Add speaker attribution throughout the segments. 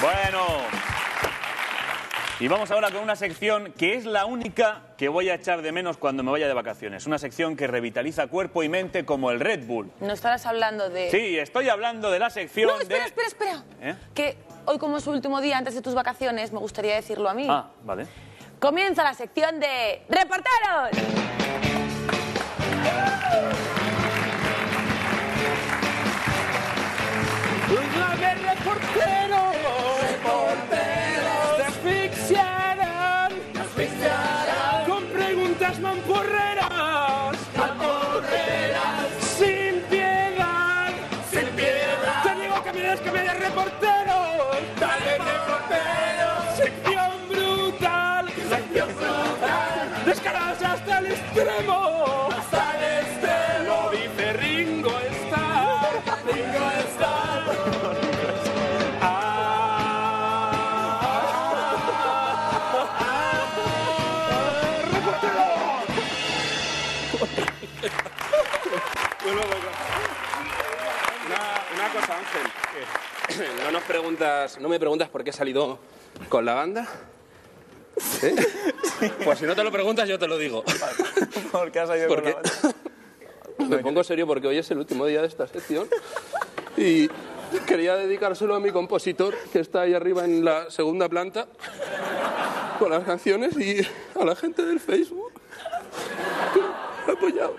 Speaker 1: Bueno, y vamos ahora con una sección que es la única que voy a echar de menos cuando me vaya de vacaciones. Una sección que revitaliza cuerpo y mente como el Red Bull.
Speaker 2: ¿No estarás hablando de...?
Speaker 1: Sí, estoy hablando de la sección
Speaker 2: No, espera,
Speaker 1: de...
Speaker 2: espera.
Speaker 1: ¿Eh?
Speaker 2: Que hoy, como es su último día antes de tus vacaciones, me gustaría decirlo a mí.
Speaker 1: Ah, vale.
Speaker 2: Comienza la sección de... ¡Reporteros!
Speaker 3: ¡Reporteros! ¡Reporteros! ¡Te asfixiarán! ¡Te asfixiarán! ¡Con preguntas mamporreras! ¡Mamporreras! ¡Sin piedad! ¡Sin piedad! ¡Te digo que me des reporteros! ¡Dale, reporteros! ¡Sección brutal! ¡Sección brutal! ¡Descarados hasta el extremo! ¡Hasta el extremo! Dice Ringo Starr. Ringo Starr.
Speaker 4: Una cosa, Ángel. ¿No me preguntas por qué he salido con la banda? ¿Eh? Pues si no te lo preguntas, yo te lo digo.
Speaker 1: ¿Por qué has salido con la banda?
Speaker 4: Me pongo serio porque hoy es el último día de esta sección y quería dedicárselo a mi compositor, que está ahí arriba en la segunda planta, con las canciones, y a la gente del Facebook, que me ha apoyado.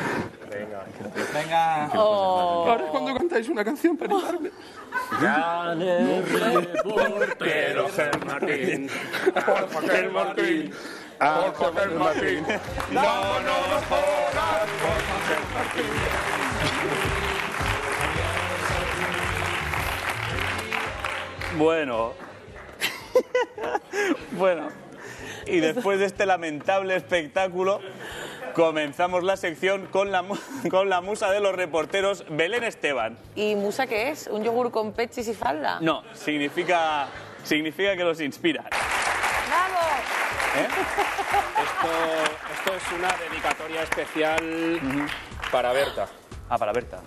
Speaker 5: Venga.
Speaker 4: Ahora es cuando cantáis una canción para animarme.
Speaker 3: Gane reportero Martín. Jorge Martín. Jorge Martín. No nos jodas, Jorge Martín.
Speaker 1: Bueno. Bueno. Y después de este lamentable espectáculo, comenzamos la sección con la musa de los reporteros, Belén Esteban.
Speaker 2: ¿Y musa qué es? ¿Un yogur con pechis y falda?
Speaker 1: No, significa que los inspira.
Speaker 2: ¡Bravo!
Speaker 1: ¿Eh?
Speaker 4: Esto es una dedicatoria especial para Berta.
Speaker 1: Ah, para Berta.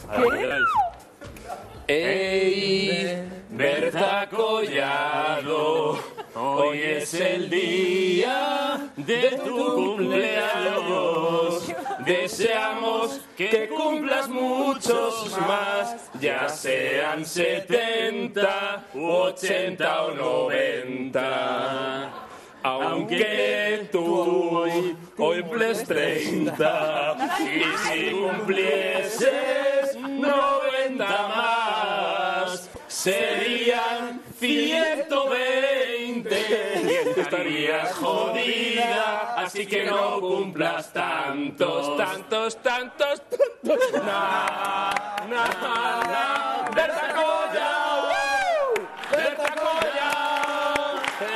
Speaker 4: ¡Ey, Berta Collado! Hoy es el día de tu cumpleaños. Deseamos que cumplas muchos más, ya sean 70, 80 o 90. Aunque tú hoy cumples 30 y si cumplieses 90 más, serían 120. Estarías jodida, así que no cumplas tantos. Berta Collado, Berta Collado.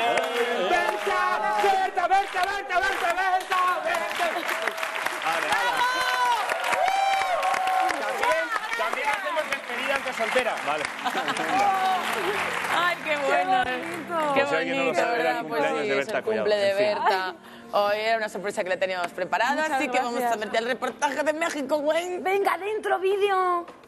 Speaker 3: Berta. También hacemos despedida ante soltera.
Speaker 1: Vale.
Speaker 2: ¡Ay, qué bueno! ¡Qué
Speaker 1: Por si alguien no lo
Speaker 2: bonito,
Speaker 1: sabe, era el
Speaker 2: ¿verdad? Pues
Speaker 1: cumpleaños
Speaker 2: sí,
Speaker 1: de
Speaker 2: es
Speaker 1: Berta
Speaker 2: el cumple
Speaker 1: Collado.
Speaker 2: de
Speaker 1: En fin.
Speaker 2: Berta. Hoy era una sorpresa que le teníamos preparada,
Speaker 6: Muchas
Speaker 2: así que vamos a
Speaker 6: gracias.
Speaker 2: meter el reportaje de México, güey.
Speaker 6: Venga, dentro vídeo.